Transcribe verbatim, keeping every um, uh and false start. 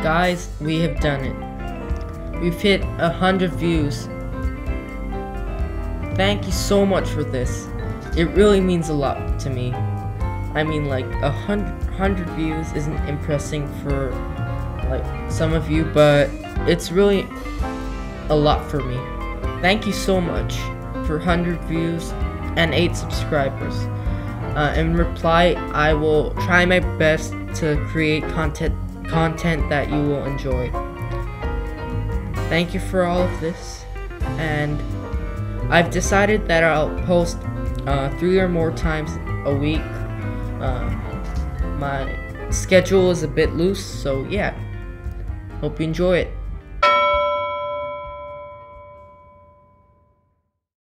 Guys, we have done it. We've hit a hundred views. Thank you so much for this. It really means a lot to me. I mean, like a hundred hundred views isn't impressing for like some of you, but it's really a lot for me. Thank you so much for one hundred views and eight subscribers. Uh, in reply, I will try my best to create content content that you will enjoy. Thank you for all of this, and I've decided that I'll post uh, three or more times a week. Uh, my schedule is a bit loose, so yeah. Hope you enjoy it.